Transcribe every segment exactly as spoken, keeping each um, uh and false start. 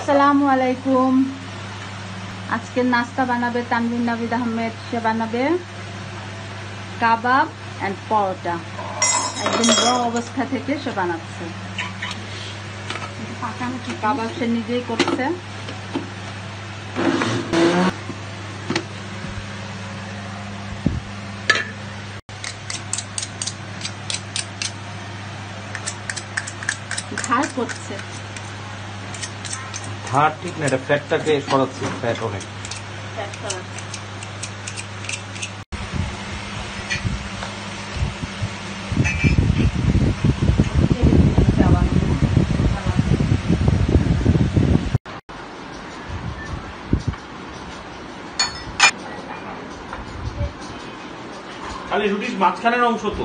আসসালামু আলাইকুম। আজকে নাস্তা বানাবে তানভীর নাবিদ আহমেদ। সে বানাবে কাবাব এন্ড পরোটা। একদম র অবস্থা থেকে সে বানাচ্ছে। কাবাব সে নিজেই করছে। ধার করছে, ধার ঠিক না, এটা ফ্যাটটাকে সরাচ্ছে। ফ্যাট অনেক ফ্যাট সরাচ্ছে। খালি রুটির মাঝখানের অংশ তো।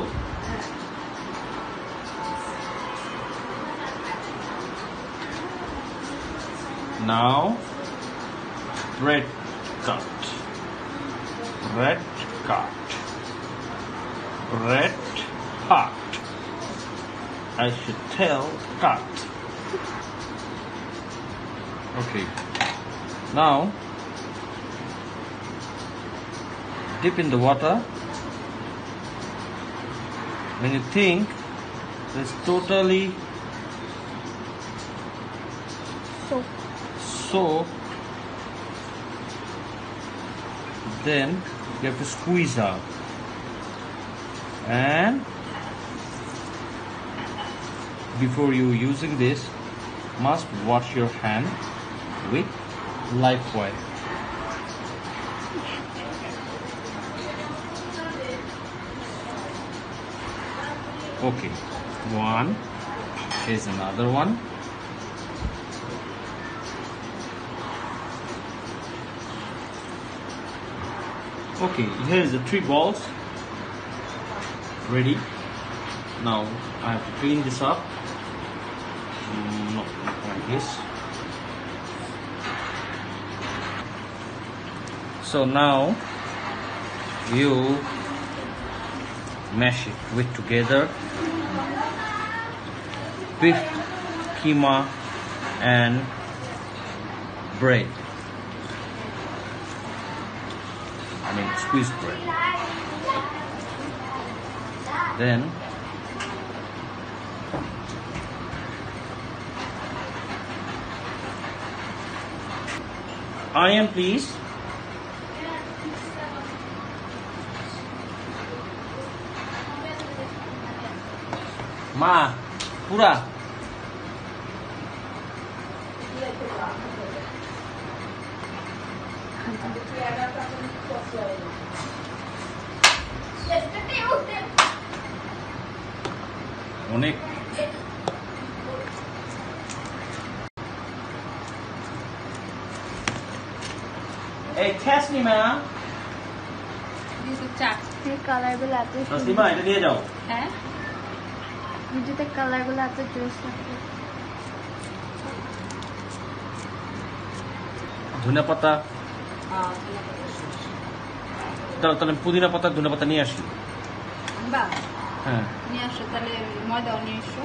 Now bread cut, bread cut, bread cut. I should tell cut. Okay. Now dip in the water. When you think it's totally soap, soap, then you have to squeeze out, and before you using this, must wash your hand with live oil. Okay, one, here's another one. Okay, here's the three balls ready. Now I have to clean this up. Mm, no, not like this. So now you mash it with together beef, keema and bread. I mean squeezed bread. Then onion, please. Ma, pura. অনেক এই ঠেসনি মা দিতে চাটনি কালারগুলো এত নসিমা এটা দিয়ে যাও। হ্যাঁ, ভিডিওতে কালারগুলো এত জোস লাগে। ধনিয়া পাতা দাও, তাহলে পুদিনা পাতা ধনিয়া পাতা নিয়ে আসি। বাহ, হ্যাঁ নিয়ে আসো তাহলে, ময়দাও নিয়ে এসো।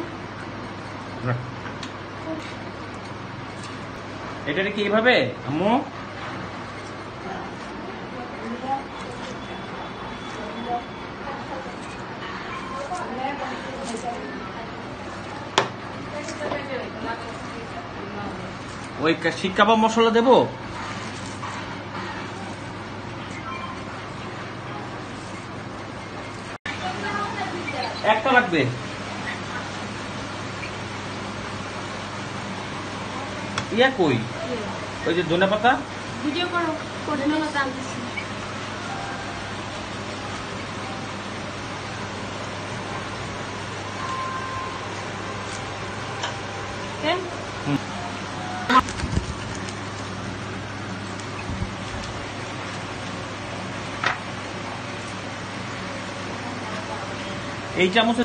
এটা কি এইভাবে আম্মু? ওই শিক কাবাব মশলা দেবো? একটা লাগবে। ইয়া কই? ওই যে ধনিয়া পাতা ভিডিও করো, ধনিয়া পাতা আনতেছি। এই চামচে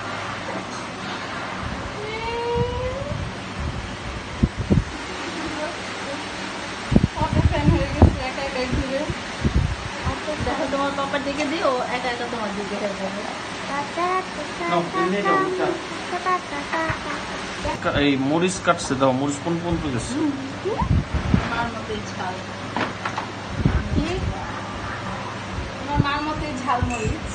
দেখো তোমার পাপার দিকে দিও, একা একা তোমার দিকে হয়ে যাবে। এই মরিচ কাটছে, দাও মরিচ কোন কোন তো দিচ্ছে। আমার মতোই ঝাল, কি আমার মার মতোই ঝাল মরিচ।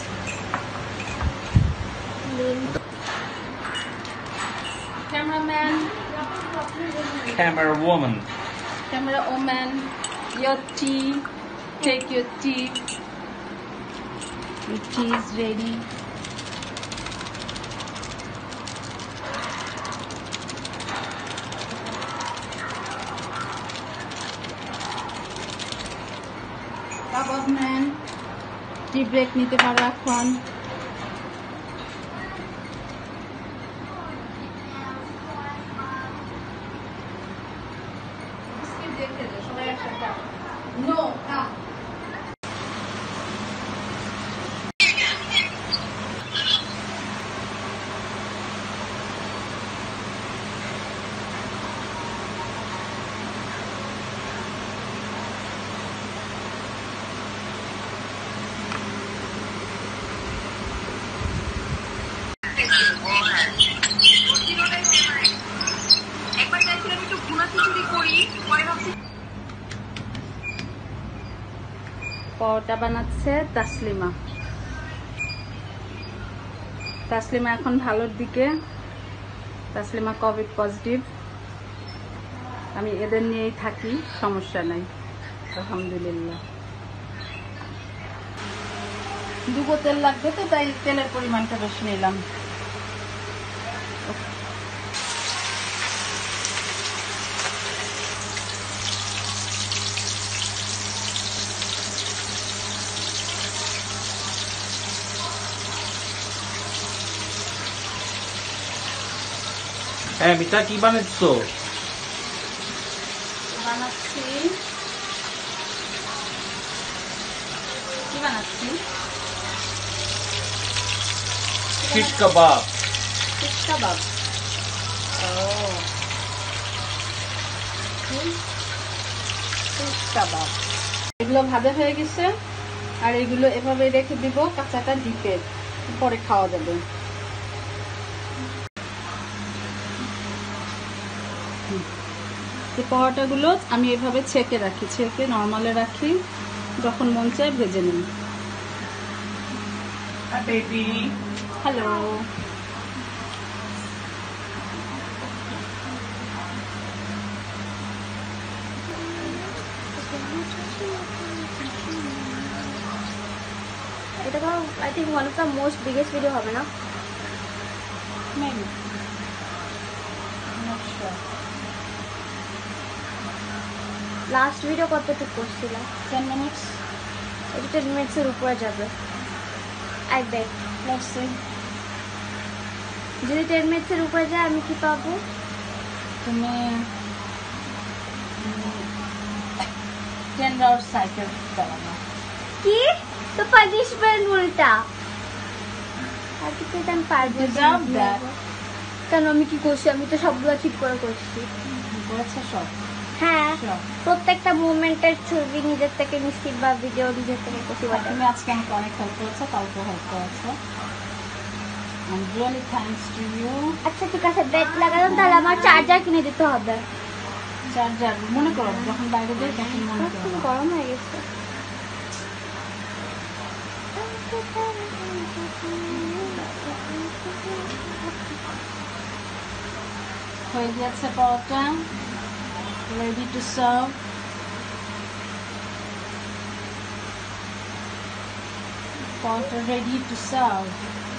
Cameraman, Camera woman. camera woman, your tea, take your tea. Your tea is ready. Kebab man, tea break নিতে পারো এখন। No, come. পরোটা বানাচ্ছে তাসলিমা। তাসলিমা এখন ভালোর দিকে। Taslima covid positive. আমি এদের নিয়েই থাকি, সমস্যা নাই, আলহামদুলিল্লাহ। দুগো তেল লাগবে তো, তাই তেলের পরিমাণটা বেশি নিলাম। হ্যাঁ মিতা, কি বানাচ্ছো? বানাচ্ছি কি বানাচ্ছি শিশ কাবাব। Shish kebab. ও শিশ কাবাব। এগুলো ভাজা হয়ে গেছে, আর এগুলো এভাবে রেখে দিব কাঁচাটা ডিপে, পরে খাওয়া যাবে। এই পরোটাগুলো আমি এভাবে ছেঁকে রাখি, ছেঁকে নর্মালে রাখি, যখন মন চায় ভেজে নিই। হ্যালো, এটা তো I think one of the most biggest video হবে না? maybe. Not sure. Last video কতটুকু করছিল? ten minutes. এটা টেন মিনিটসের উপরে যাবে। I bet Let's see. যদি টেন মিনিটসের উপরে যায় আমি কি পাবো? তুমি টেন আওয়ার সাইকেল চালানো। কি তো পানিশমেন্ট উল্টা। আর কি তো আমি পারবো Deserve that. কেন? আমি কি করছি? আমি তো সবগুলো ঠিক করে করছি। করেছে সব। হ্যাঁ, Sure. প্রত্যেকটা মুভমেন্টের ছবি নিজের থেকে নিচ্ছি বা ভিডিও নিজের থেকে করছি। আর তুমি আজকে আমাকে অনেক হেল্প করেছো, কালকে হেল্প করেছো। I'm really thanks to you. আচ্ছা ঠিক আছে, বেড লাগালাম, তাহলে আমার চার্জার কিনে দিতে হবে। চার্জার মনে করো যখন বাইরে যাই তখন মনে করো। এখন গরম হয়ে গেছে। হয়ে গেছে পরোটা, ready to serve. Paratha ready to serve.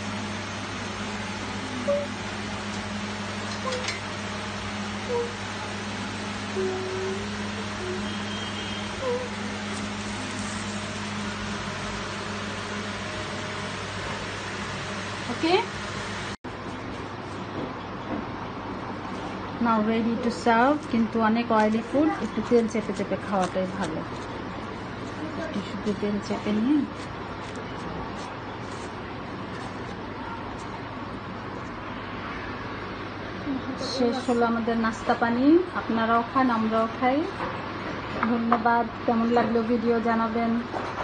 Okay? Now ready to serve, কিন্তু অনেক অয়েলি ফুড, একটু তেল চেপে চেপে খাওয়াটাই ভালো। একটু শুধু তেল চেপে নিয়ে শেষ হলো আমাদের নাস্তা পানি। আপনারাও খান, আমরাও খাই। ধন্যবাদ। কেমন লাগলো ভিডিও জানাবেন।